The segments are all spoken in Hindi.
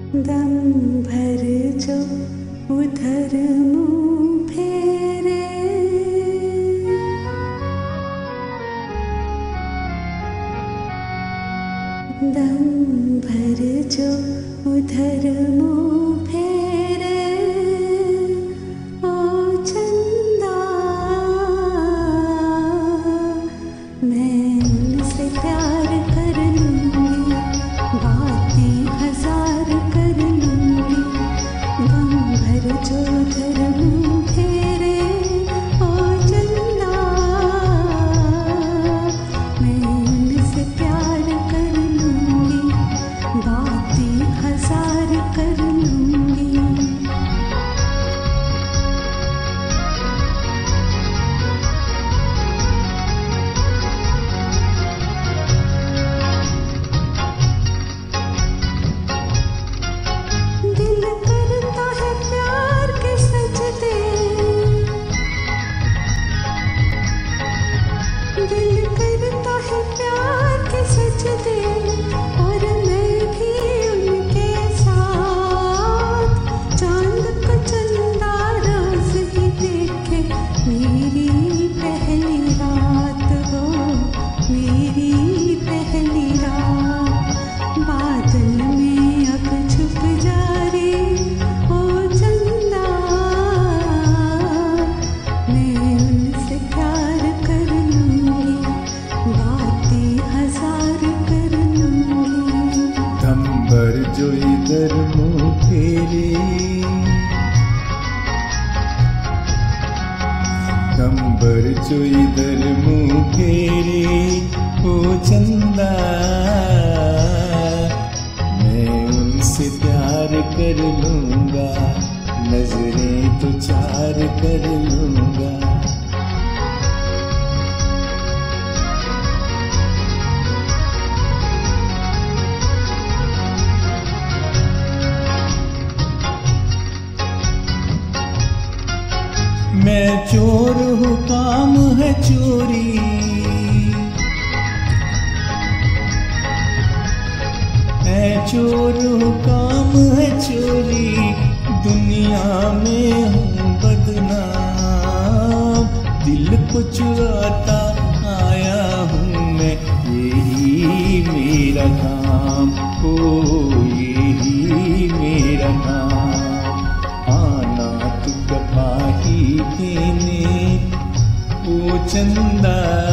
दम भर जो उधर मुँह फेरे, दम भर जो उधर मुँह फेरे, ओ चंदा मैं उनसे प्यार कर लूँगी, बातें हजार कर लूँगी। दम भर जो उधर मुँह फेरे, ओ चंदा मैं उनसे प्यार कर लूँगी, बातें हजार कर लूँगी। दिल करता है प्यार के सजदे, दिल करता है प्यार के सजदे, और मैं भी उनके साथ चांद को चंदा रोज ही देखे। मेरी पहली रात हो, मेरी पहली रात, बादल में अब छुप जा रे, ओ चंदा मैं उनसे प्यार कर लूँगी, बातें हजार कर लूँगी। दम भर जो इधर मुँह फेरे, दम भर जो इधर मुँह फेरे, ओ चंदा मैं उनसे प्यार कर लूँगा, नजरें तो चार कर लूँगा। मैं चोर हूँ, काम है चोरी, मैं चोर हूँ, काम है चोरी, दुनिया में हूँ बदनाम, दिल को चुराता आया हूँ मैं, यही मेरा काम, ओ यही मेरा काम। आना तू गवाही देने, ओ चंदा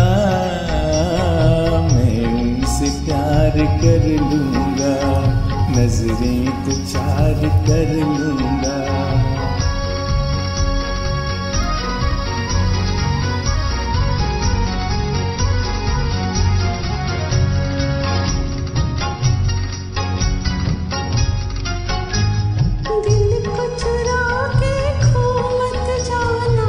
मैं उनसे प्यार कर लूँगा, नजरें तो चार कर लूँगा। दिल को चुरा के खो मत जाना,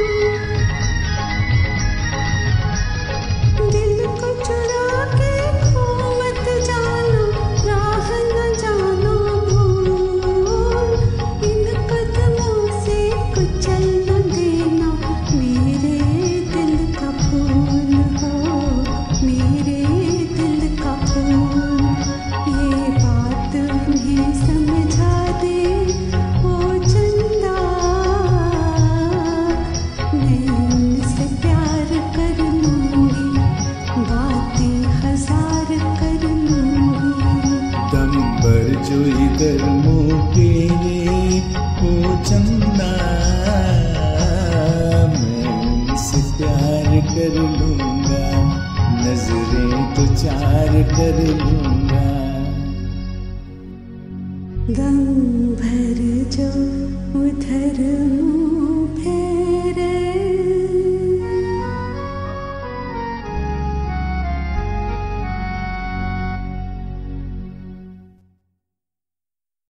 दिल को चुरा के खो मत जाना, राह न जाना भूल, इन कदमों से कुचल न देना, मेरे दिल का फूल हो, मेरे दिल का फूल। ये बात उन्हें समझा दे, ओ चंदा मैं उनसे प्यार कर लूँगी, बातें हजार कर लूँगी। दम भर जो इधर मुँह फेरे, ओ चंदा मैं उनसे प्यार कर लूँगा, नजरें तो चार कर लूँगा। दम भर जो उधर